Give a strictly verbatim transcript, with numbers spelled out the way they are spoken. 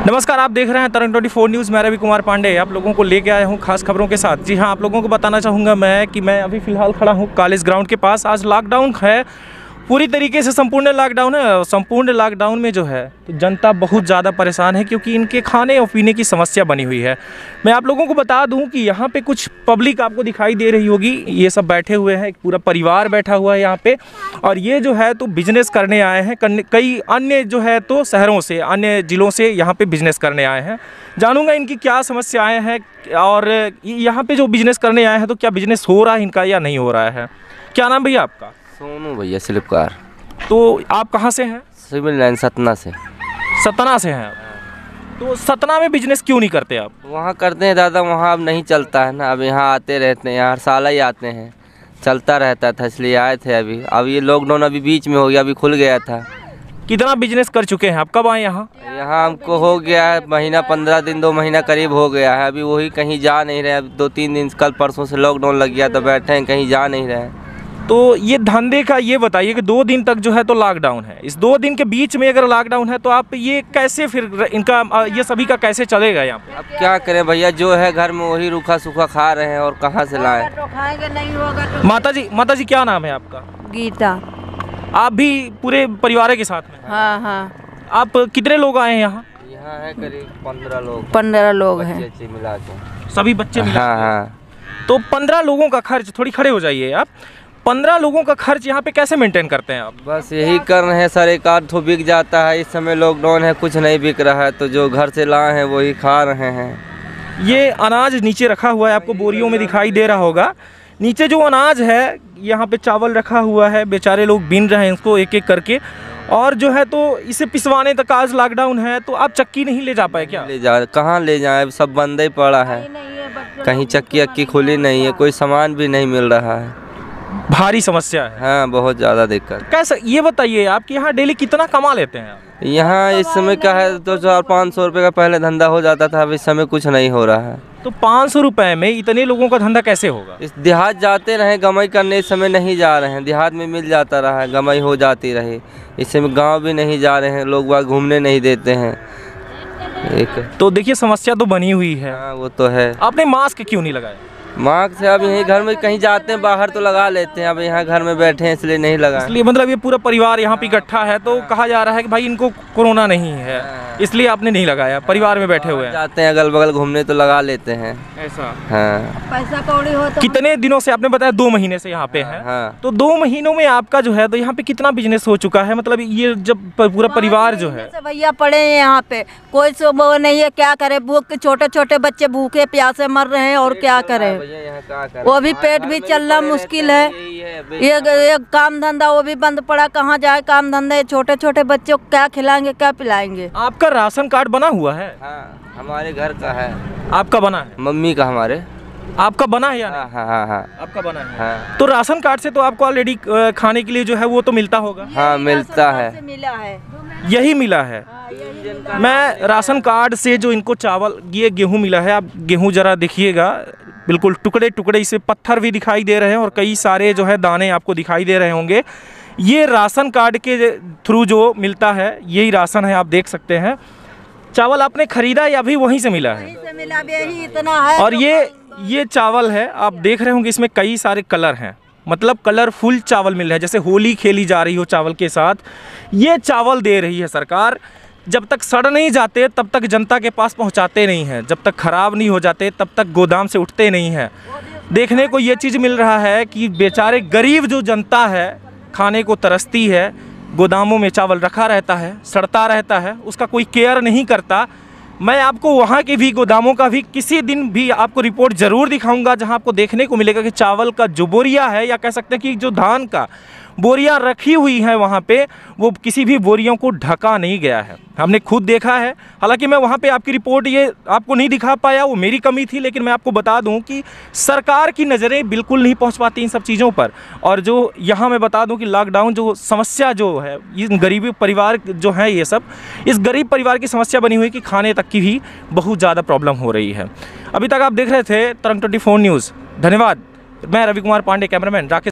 नमस्कार, आप देख रहे हैं तरंग चौबीस न्यूज़। मैं रवि कुमार पांडे आप लोगों को लेके आया हूं खास खबरों के साथ। जी हां, आप लोगों को बताना चाहूँगा मैं कि मैं अभी फ़िलहाल खड़ा हूं कॉलेज ग्राउंड के पास। आज लॉकडाउन है, पूरी तरीके से संपूर्ण लॉकडाउन है। संपूर्ण लॉकडाउन में जो है तो जनता बहुत ज़्यादा परेशान है क्योंकि इनके खाने और पीने की समस्या बनी हुई है। मैं आप लोगों को बता दूं कि यहाँ पे कुछ पब्लिक आपको दिखाई दे रही होगी, ये सब बैठे हुए हैं, एक पूरा परिवार बैठा हुआ है यहाँ पे। और ये जो है तो बिजनेस करने आए हैं, कई अन्य जो है तो शहरों से, अन्य ज़िलों से यहाँ पे बिजनेस करने आए हैं। जानूंगा इनकी क्या समस्याएँ हैं और यहाँ पे जो बिजनेस करने आए हैं तो क्या बिजनेस हो रहा है इनका या नहीं हो रहा है। क्या नाम भैया आपका? सोनू भैया स्लिपकार। तो आप कहाँ से हैं? सिविल लाइन सतना से। सतना से हैं आप? तो सतना में बिजनेस क्यों नहीं करते आप? वहाँ करते हैं दादा, वहाँ अब नहीं चलता है ना। अब यहाँ आते रहते हैं, यहाँ हर साल ही आते हैं, चलता रहता था इसलिए आए थे। अभी अब ये लॉकडाउन अभी बीच में हो गया, अभी खुल गया था। कितना बिजनेस कर चुके हैं आप? कब आए यहाँ? यहाँ हमको हो गया है महीना, पंद्रह दिन, दो महीना करीब हो गया है। अभी वही कहीं जा नहीं रहे। अब दो तीन दिन कल परसों से लॉकडाउन लग गया तो बैठे हैं, कहीं जा नहीं रहे। तो ये धंधे का ये बताइए कि दो दिन तक जो है तो लॉकडाउन है, इस दो दिन के बीच में अगर लॉकडाउन है तो आप ये कैसे फिर इनका ये सभी का कैसे चलेगा यहाँ पे? अब क्या करें भैया, जो है घर में वही रूखा सूखा खा रहे हैं और कहाँ से लाएं। तो माता जी, माता जी क्या नाम है आपका? गीता। आप भी पूरे परिवार के साथ में? हाँ हाँ। आप कितने लोग आए हैं यहाँ? यहाँ है करीब पंद्रह लोग। पंद्रह लोग हैं मिला के, सभी बच्चे मिला? हाँ हाँ। तो पंद्रह लोगों का खर्च, थोड़ी खड़े हो जाइए आप, पंद्रह लोगों का खर्च यहाँ पे कैसे मेंटेन करते हैं आप? बस यही कर रहे हैं सर, एक आध तो बिक जाता है। इस समय लॉकडाउन है, कुछ नहीं बिक रहा है तो जो घर से लाए हैं वही खा रहे हैं। ये अनाज नीचे रखा हुआ है, आपको बोरियों में दिखाई दे रहा होगा। नीचे जो अनाज है, यहाँ पे चावल रखा हुआ है, बेचारे लोग बीन रहे हैं इसको एक एक करके। और जो है तो इसे पिसवाने तक आज लॉकडाउन है, तो आप चक्की नहीं ले जा पाए क्या? ले जा, कहाँ ले जाए, सब बंद ही पड़ा है। कहीं चक्की अक्की खुली नहीं है, कोई सामान भी नहीं मिल रहा है। भारी समस्या है। हाँ, बहुत ज़्यादा दिक्कत। कैसे ये बताइए आप कि यहाँ डेली कितना कमा लेते हैं आप? यहाँ इस समय क्या है, दो चार पाँच सौ रुपये का पहले धंधा हो जाता था, अब इस समय कुछ नहीं हो रहा है। तो पाँच सौ रुपये में इतने लोगों का धंधा कैसे होगा? इस देहात जाते रहे गमई करने, इस समय नहीं जा रहे हैं। देहात में मिल जाता रहा है, गमई हो जाती रही। इस समय गाँव भी नहीं जा रहे हैं, लोग वहाँ घूमने नहीं देते हैं। एक तो देखिए समस्या तो बनी हुई है। हाँ, वो तो है। आपने मास्क क्यों नहीं लगाया? मास्क से अब यहीं घर में कहीं जाते हैं बाहर तो लगा लेते हैं, अब यहाँ घर में बैठे हैं इसलिए नहीं लगा। इसलिए मतलब ये पूरा परिवार यहाँ पे इकट्ठा है तो कहा जा रहा है कि भाई इनको कोरोना नहीं है, इसलिए आपने नहीं लगाया, परिवार में बैठे हुए हैं। जाते हैं अगल बगल घूमने तो लगा लेते हैं ऐसा। हाँ। पैसा कौड़ी हो तो कितने दिनों से आपने बताया? दो महीने से यहाँ पे है। हाँ। तो दो महीनों में आपका जो है तो यहाँ पे कितना बिजनेस हो चुका है? मतलब ये जब पूरा परिवार जो है भैया पड़े हैं यहाँ पे, कोई वो नहीं है, क्या करे, भूख के छोटे छोटे बच्चे भूखे प्यासे मर रहे हैं और क्या करे। वो भी पेट भी चलना मुश्किल है। ये ये काम धंधा वो भी बंद पड़ा, कहाँ जाए काम धंधा। छोटे छोटे बच्चों को क्या खिलाएंगे, क्या पिलाएंगे। आपका राशन कार्ड बना हुआ है? हाँ, हमारे घर का है। आपका बना है? मम्मी का हमारे। आपका बना है या नहीं? हाँ हाँ हाँ। आपका बना है। हाँ। तो राशन कार्ड से तो आपको ऑलरेडी खाने के लिए जो है वो तो मिलता होगा? हाँ, मिलता है। मिला है, यही मिला है। मैं राशन कार्ड से जो इनको चावल, ये गेहूं मिला है, आप गेहूं जरा देखिएगा, बिल्कुल टुकड़े टुकड़े, इसे पत्थर भी दिखाई दे रहे हैं और कई सारे जो है दाने आपको दिखाई दे रहे होंगे। ये राशन कार्ड के थ्रू जो मिलता है यही राशन है, आप देख सकते हैं। चावल आपने खरीदा या अभी वहीं से मिला है? वहीं से मिला, यही इतना है। और ये ये चावल है, आप देख रहे होंगे इसमें कई सारे कलर हैं, मतलब कलरफुल चावल मिल रहा है, जैसे होली खेली जा रही हो चावल के साथ। ये चावल दे रही है सरकार। जब तक सड़ नहीं जाते तब तक जनता के पास पहुंचाते नहीं हैं, जब तक ख़राब नहीं हो जाते तब तक गोदाम से उठते नहीं हैं। देखने को ये चीज़ मिल रहा है कि बेचारे गरीब जो जनता है खाने को तरसती है, गोदामों में चावल रखा रहता है, सड़ता रहता है, उसका कोई केयर नहीं करता। मैं आपको वहाँ के भी गोदामों का भी किसी दिन भी आपको रिपोर्ट ज़रूर दिखाऊंगा, जहाँ आपको देखने को मिलेगा कि चावल का जो बोरिया है, या कह सकते हैं कि जो धान का बोरियां रखी हुई हैं वहाँ पे, वो किसी भी बोरियों को ढका नहीं गया है। हमने खुद देखा है। हालांकि मैं वहाँ पे आपकी रिपोर्ट ये आपको नहीं दिखा पाया, वो मेरी कमी थी, लेकिन मैं आपको बता दूं कि सरकार की नज़रें बिल्कुल नहीं पहुँच पाती इन सब चीज़ों पर। और जो यहाँ मैं बता दूं कि लॉकडाउन जो समस्या जो है, इन गरीबी परिवार जो है, ये सब इस गरीब परिवार की समस्या बनी हुई कि खाने तक की भी बहुत ज़्यादा प्रॉब्लम हो रही है। अभी तक आप देख रहे थे तरंग चौबीस न्यूज़। धन्यवाद। मैं रवि कुमार पांडे, कैमरामैन राकेश।